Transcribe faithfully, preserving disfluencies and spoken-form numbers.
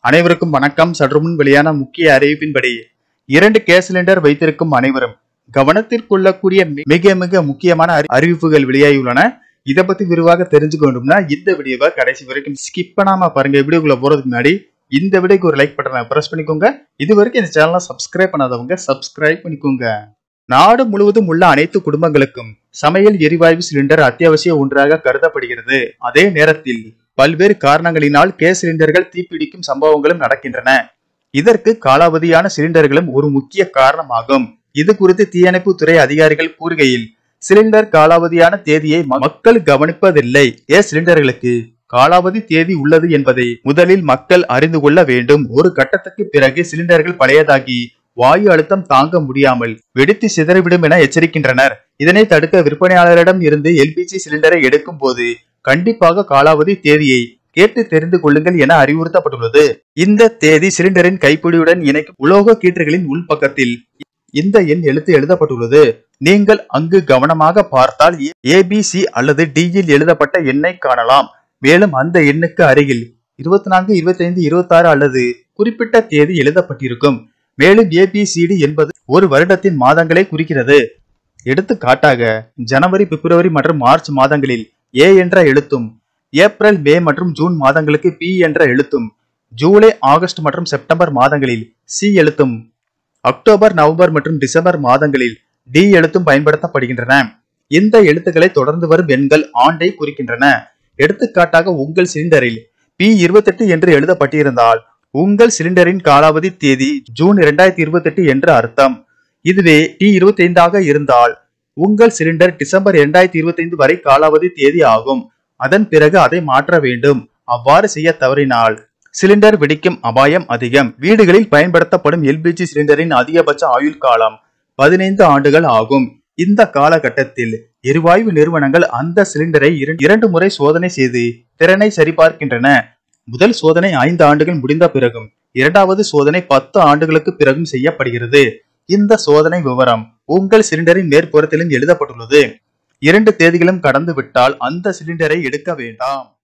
அனைவருக்கும் வணக்கம். சற்று முன் வெளியான முக்கிய அறிவிப்பின்படி இரண்டு கேஸ் சிலிண்டர் வைத்திருக்கும் அனைவரும் கவனத்திற்குள்ளக்கூடிய மிக மிக முக்கியமான அறிவிப்புகள் வெளியாகியுள்ளன. இதை பத்தி விரிவாக தெரிஞ்சுக்கணும்னா இந்த வீடியோவை கடைசி வரைக்கும் ஸ்கிப் பண்ணாம பாருங்க. வீடியோக்குள்ள போறதுக்கு முன்னாடி இந்த வீடியோக்கு ஒரு லைக் பட்டனை பிரஸ் பண்ணிக்கோங்க. இது வரைக்கும் இந்த சேனலை சப்ஸ்கிரைப் பண்ணாதவங்க சப்ஸ்கிரைப் பண்ணிக்கோங்க. நாடு முழுவதும் உள்ள அனைத்து குடும்பங்களுக்கும் சமையல் எரிவாயு சிலிண்டர் அத்தியாவசிய ஒன்றாக கருதப்படுகிறது. அதே நேரத்தில் பல்வேறு காரணங்களினால் கேஸ் சிலிண்டர்கள் தீப்பிடிக்கும் சம்பவங்களும் நடக்கின்றன. இதற்கு காலாவதியான சிலிண்டர்களும் ஒரு முக்கிய காரணமாகும். இது குறித்து தீயணைப்பு துறை அதிகாரிகள் கூறுகையில், சிலிண்டர் காலாவதியான தேதியை மக்கள் கவனிப்பதில்லை. கேஸ் சிலிண்டர்களுக்கு காலாவதி தேதி உள்ளது என்பதை முதலில் மக்கள் அறிந்து கொள்ள வேண்டும். ஒரு கட்டத்துக்கு பிறகு சிலிண்டர்கள் பழையதாகி வாயு அழுத்தம் தாங்க முடியாமல் வெடித்து சிதறிவிடும் என எச்சரிக்கின்றனர். இதனை தடுக்க விற்பனையாளரிடம் இருந்து எல்பிஜி சிலிண்டரை எடுக்கும் போது கண்டிப்பாக காலாவதி தேதியை கேட்டு தெரிந்து கொள்ளுங்கள் என அறிவுறுத்தப்பட்டுள்ளது. இந்த தேதி சிலிண்டரின் கைப்பிடியுடன் இணைக்கும் உலோக கீற்றுகளின் உள்பக்கத்தில் இந்த எண் எழுத்து எழுதப்பட்டுள்ளது. நீங்கள் அங்கு கவனமாக பார்த்தால் ஏபிசி அல்லது டியில் எழுதப்பட்ட எண்ணை காணலாம். மேலும் அந்த எண்ணுக்கு அருகில் இருபத்தி நான்கு இருபத்தி ஐந்து இருபத்தி ஆறு அல்லது குறிப்பிட்ட தேதி எழுதப்பட்டிருக்கும். மேலும் ஏபிசிடி என்பது ஒரு வருடத்தின் மாதங்களை குறிக்கிறது. எடுத்துக்காட்டாக ஜனவரி, பிப்ரவரி மற்றும் மார்ச் மாதங்களில் ஏ என்ற எழுத்தும், ஏப்ரல், மே மற்றும் ஜூன் மாதங்களுக்கு பி என்ற எழுத்தும், ஜூலை, ஆகஸ்ட் மற்றும் செப்டம்பர் மாதங்களில் சி எழுத்தும், அக்டோபர், நவம்பர் மற்றும் டிசம்பர் மாதங்களில் டி எழுத்தும் பயன்படுத்தப்படுகின்றன. இந்த எழுத்துக்களை தொடர்ந்து வரும் எண்கள் ஆண்டை குறிக்கின்றன. எடுத்துக்காட்டாக உங்கள் சிலிண்டரில் பி இருபத்தி எட்டு என்று எழுதப்பட்டிருந்தால் உங்கள் சிலிண்டரின் காலாவதி தேதி ஜூன் இரண்டாயிரத்தி இருபத்தி எட்டு என்று அர்த்தம். இதுவே டி இருபத்தி ஐந்தாக இருந்தால் உங்கள் சிலிண்டர் டிசம்பர் இரண்டாயிரத்தி இருபத்தி ஐந்து வரை காலாவதி தேதி ஆகும். அதன் பிறகு அதை மாற்ற வேண்டும். அவ்வாறு செய்ய தவறினால் சிலிண்டர் வெடிக்கும் அபாயம் அதிகம். வீடுகளில் பயன்படுத்தப்படும் எல்பிஜி சிலிண்டரின் அதிகபட்ச ஆயுள் காலம் பதினைந்து ஆண்டுகள் ஆகும். இந்த காலகட்டத்தில் எரிவாயு நிறுவனங்கள் அந்த சிலிண்டரை இரண்டு முறை சோதனை செய்து திறனை சரிபார்க்கின்றன. முதல் சோதனை ஐந்து ஆண்டுகள் முடிந்த பிறகும், இரண்டாவது சோதனை பத்து ஆண்டுகளுக்கு பிறகும் செய்யப்படுகிறது. இந்த சோதனை விவரம் உங்கள் சிலிண்டரின் மேற்புறத்திலும் எழுதப்பட்டுள்ளது. இரண்டு தேதிகளும் கடந்து விட்டால் அந்த சிலிண்டரை எடுக்க வேண்டாம்.